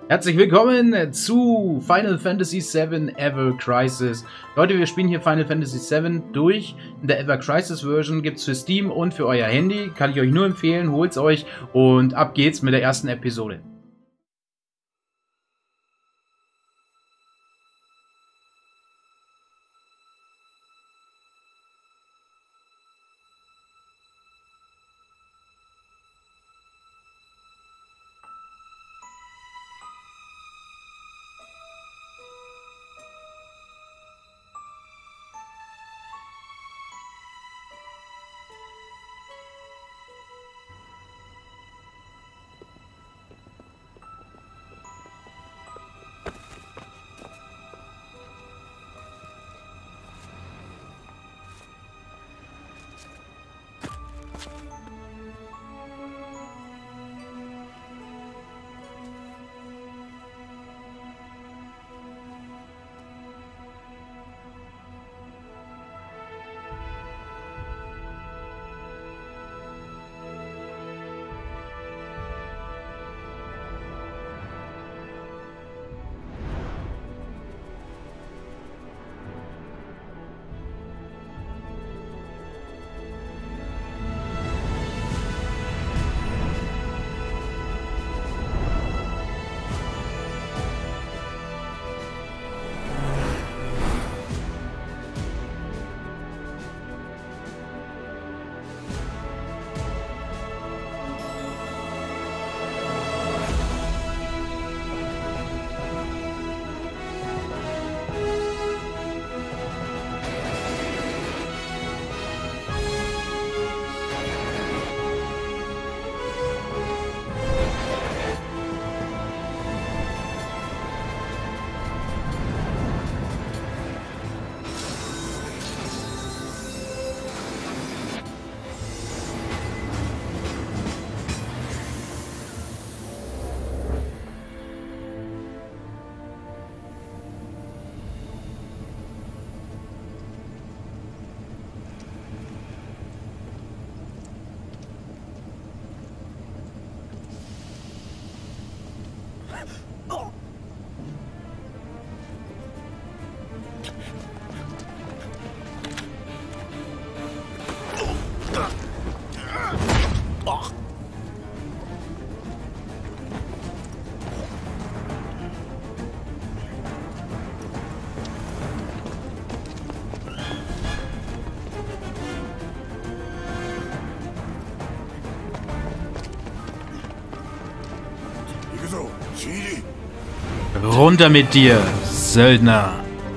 Herzlich willkommen zu Final Fantasy VII Ever Crisis. Leute, wir spielen hier Final Fantasy VII durch. In der Ever Crisis Version gibt es für Steam und für euer Handy. Kann ich euch nur empfehlen, holt's euch und ab geht's mit der ersten Episode. Runter mit dir, Söldner!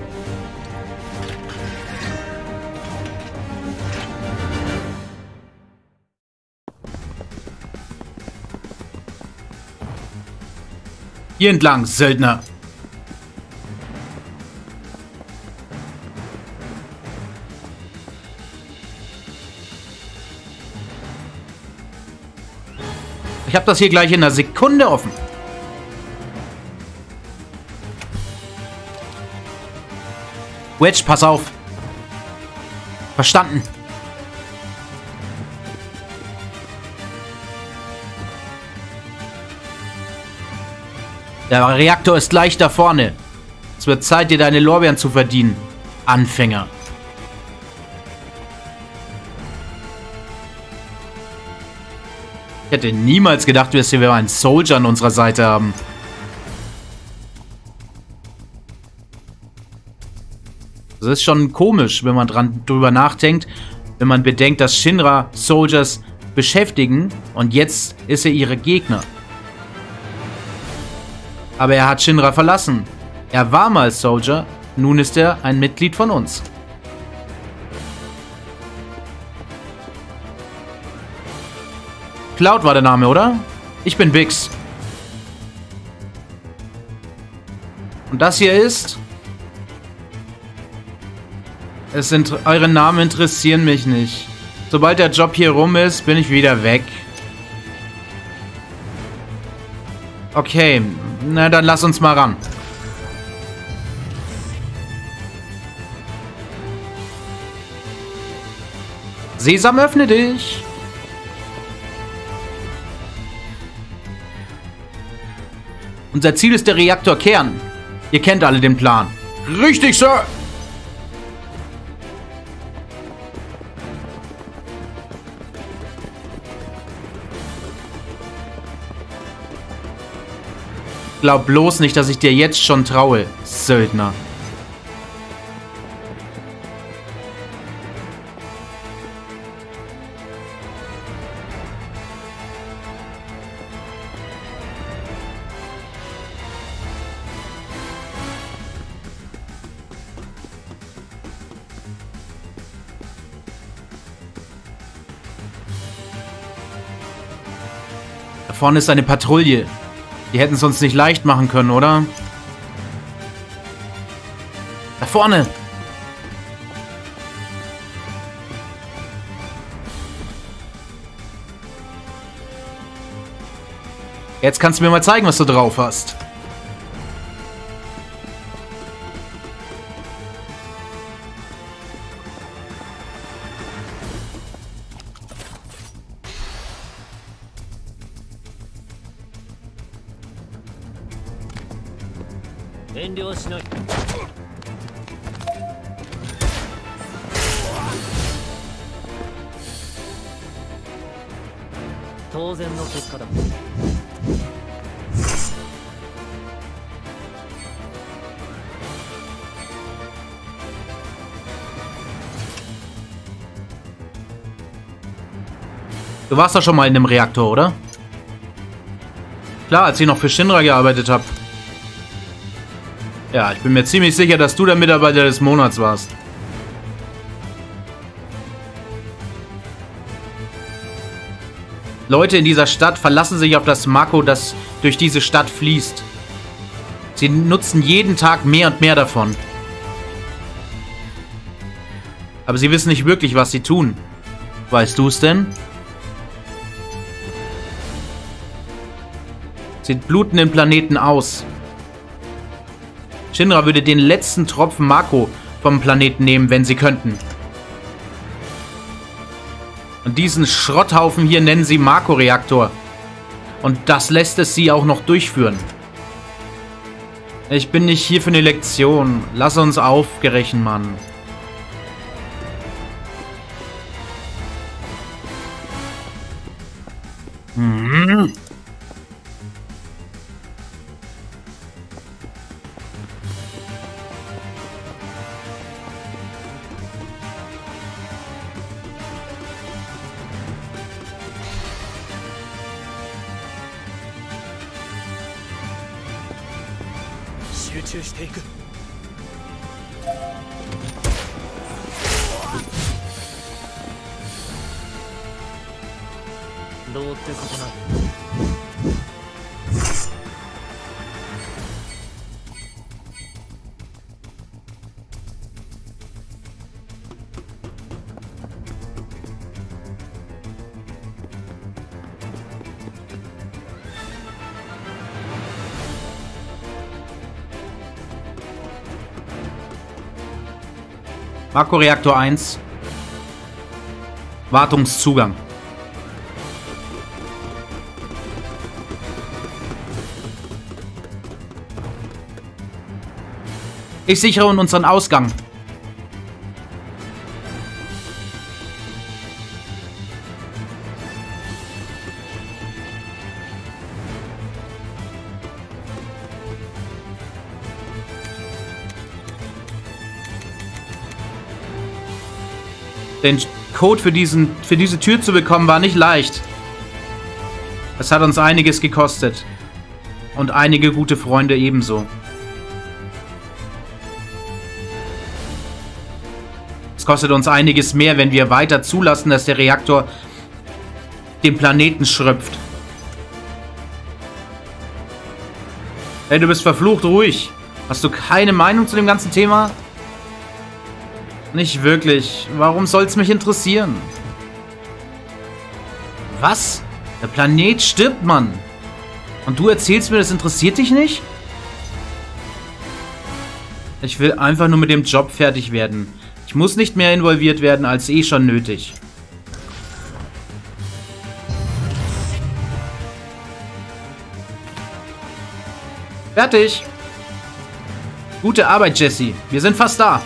Hier entlang, Söldner! Ich habe das hier gleich in einer Sekunde offen. Wedge, pass auf. Verstanden. Der Reaktor ist gleich da vorne. Es wird Zeit, dir deine Lorbeeren zu verdienen. Anfänger. Ich hätte niemals gedacht, dass wir einen Soldier an unserer Seite haben. Das ist schon komisch, wenn man drüber nachdenkt, wenn man bedenkt, dass Shinra Soldiers beschäftigen und jetzt ist er ihre Gegner. Aber er hat Shinra verlassen. Er war mal Soldier, nun ist er ein Mitglied von uns. Cloud war der Name, oder? Ich bin Vix. Und das hier ist... Eure Namen interessieren mich nicht. Sobald der Job hier rum ist, bin ich wieder weg. Okay, na dann lass uns mal ran. Sesam, öffne dich! Unser Ziel ist der Reaktorkern. Ihr kennt alle den Plan. Richtig, Sir! Glaub bloß nicht, dass ich dir jetzt schon traue, Söldner. Da vorne ist eine Patrouille. Die hätten es uns nicht leicht machen können, oder? Da vorne! Jetzt kannst du mir mal zeigen, was du drauf hast. Du warst doch schon mal in dem Reaktor, oder? Klar, als ich noch für Shinra gearbeitet habe. Ja, ich bin mir ziemlich sicher, dass du der Mitarbeiter des Monats warst. Leute in dieser Stadt verlassen sich auf das Mako, das durch diese Stadt fließt. Sie nutzen jeden Tag mehr und mehr davon. Aber sie wissen nicht wirklich, was sie tun. Weißt du es denn? Sie bluten den Planeten aus. Shinra würde den letzten Tropfen Mako vom Planeten nehmen, wenn sie könnten. Und diesen Schrotthaufen hier nennen sie Mako-Reaktor. Und das lässt es sie auch noch durchführen. Ich bin nicht hier für eine Lektion. Lass uns aufgerechnet, Mann. Mhm. Mako-Reaktor 1. Wartungszugang. Ich sichere unseren Ausgang. Den Code für diese Tür zu bekommen war nicht leicht. Es hat uns einiges gekostet. Und einige gute Freunde ebenso. Es kostet uns einiges mehr, wenn wir weiter zulassen, dass der Reaktor den Planeten schröpft. Hey, du bist verflucht ruhig. Hast du keine Meinung zu dem ganzen Thema? Nicht wirklich. Warum soll's mich interessieren? Was? Der Planet stirbt, Mann. Und du erzählst mir, das interessiert dich nicht? Ich will einfach nur mit dem Job fertig werden. Ich muss nicht mehr involviert werden, als eh schon nötig. Fertig. Gute Arbeit, Jesse. Wir sind fast da.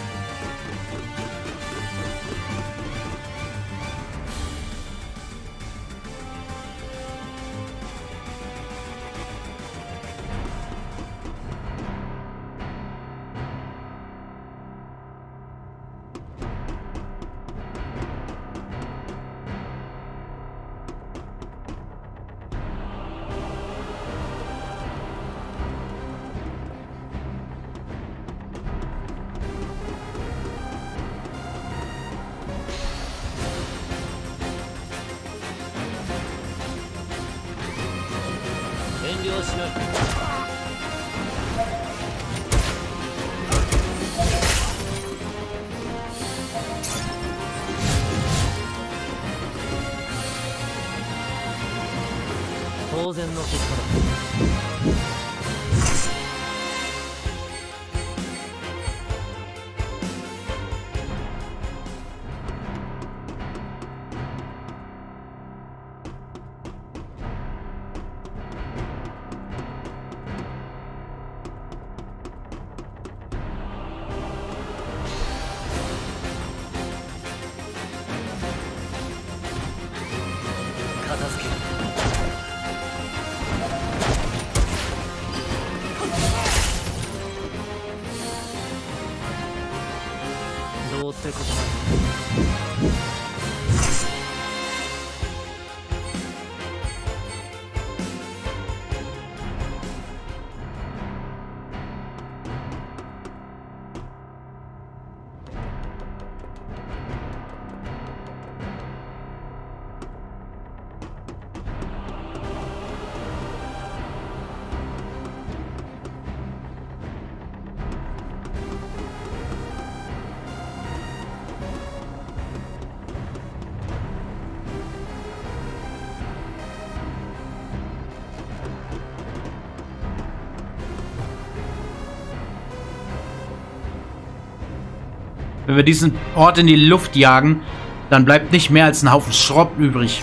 Wenn wir diesen Ort in die Luft jagen, dann bleibt nicht mehr als ein Haufen Schrott übrig.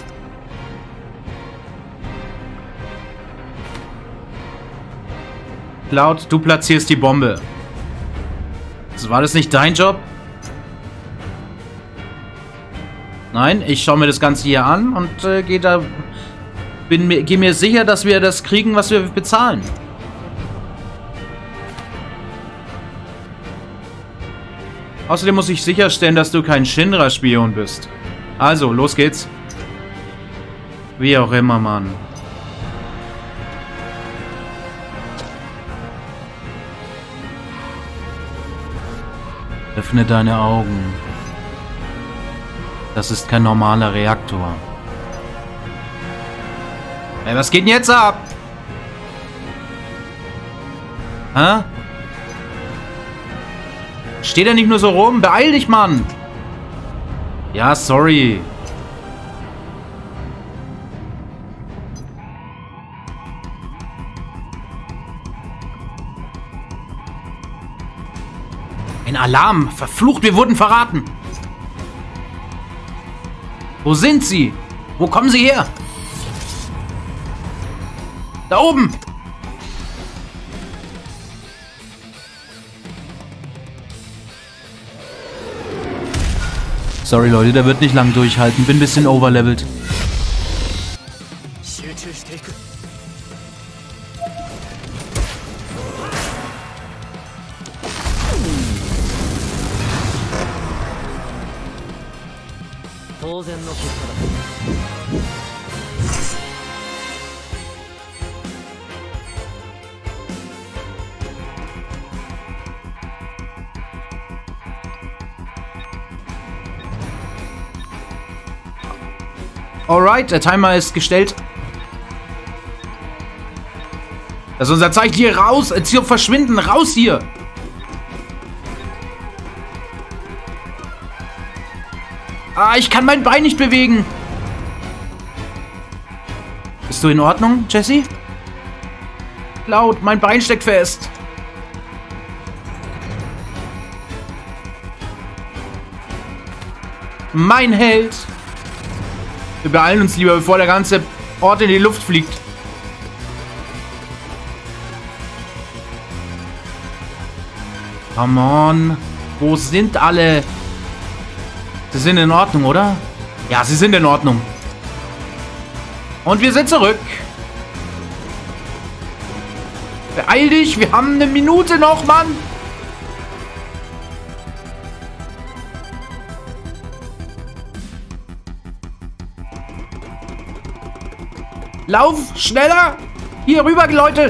Cloud, du platzierst die Bombe. Also war das nicht dein Job? Nein, ich schaue mir das Ganze hier an und gehe mir sicher, dass wir das kriegen, was wir bezahlen. Außerdem muss ich sicherstellen, dass du kein Shinra-Spion bist. Also, los geht's. Wie auch immer, Mann. Öffne deine Augen. Das ist kein normaler Reaktor. Ey, was geht denn jetzt ab? Hä? Steh da nicht nur so rum. Beeil dich, Mann. Ja, sorry. Ein Alarm. Verflucht, wir wurden verraten. Wo sind sie? Wo kommen sie her? Da oben. Sorry, Leute, der wird nicht lang durchhalten. Bin ein bisschen overlevelt. Alright, der Timer ist gestellt. Das ist unser Zeichen hier raus. Ziel verschwinden. Raus hier. Ah, ich kann mein Bein nicht bewegen. Bist du in Ordnung, Jesse? Laut, mein Bein steckt fest. Mein Held. Wir beeilen uns lieber, bevor der ganze Ort in die Luft fliegt. Come on. Wo sind alle? Sie sind in Ordnung, oder? Ja, sie sind in Ordnung. Und wir sind zurück. Beeil dich, wir haben eine Minute noch, Mann. Lauf, schneller. Hier rüber, Leute.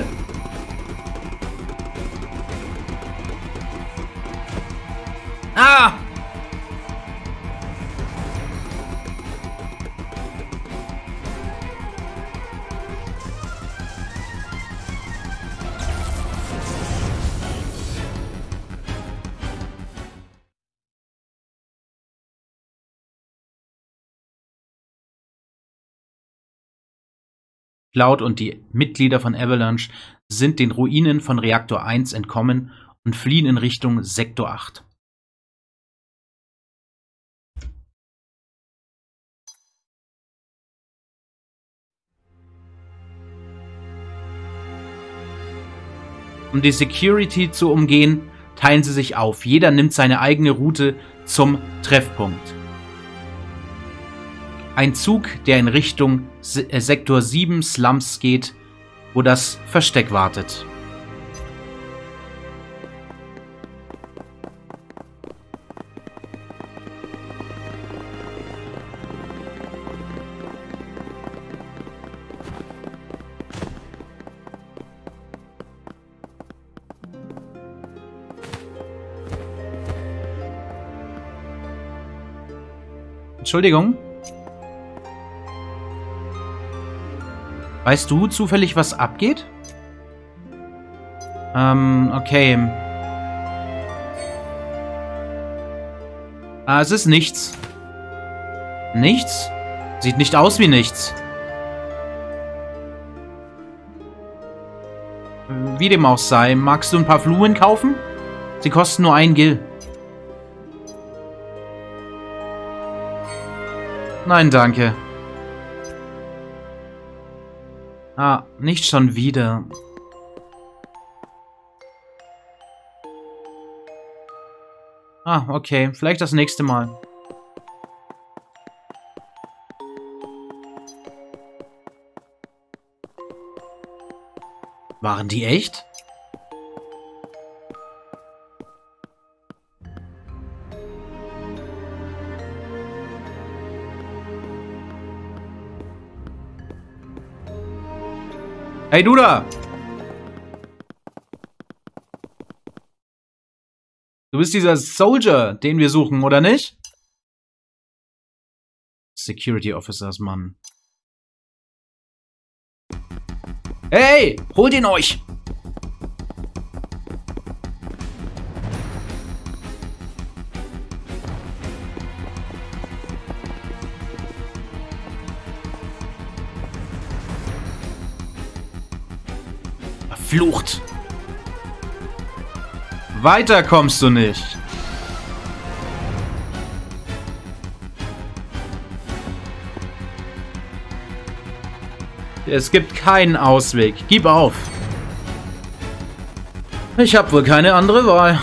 Ah. Cloud und die Mitglieder von Avalanche sind den Ruinen von Reaktor 1 entkommen und fliehen in Richtung Sektor 8. Um die Security zu umgehen, teilen sie sich auf. Jeder nimmt seine eigene Route zum Treffpunkt. Ein Zug, der in Richtung Sektor 7 Slums geht, wo das Versteck wartet. Entschuldigung. Weißt du zufällig, was abgeht? Okay. Es ist nichts. Nichts? Sieht nicht aus wie nichts. Wie dem auch sei, magst du ein paar Blumen kaufen? Sie kosten nur 1 Gil. Nein, danke. Ah, nicht schon wieder. Ah, okay. Vielleicht das nächste Mal. Waren die echt? Hey, du da! Du bist dieser Soldier, den wir suchen, oder nicht? Security Officers, Mann. Hey! Holt ihn euch! Verflucht! Weiter kommst du nicht! Es gibt keinen Ausweg. Gib auf! Ich habe wohl keine andere Wahl.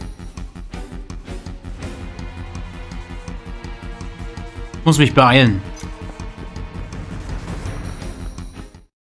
Ich muss mich beeilen.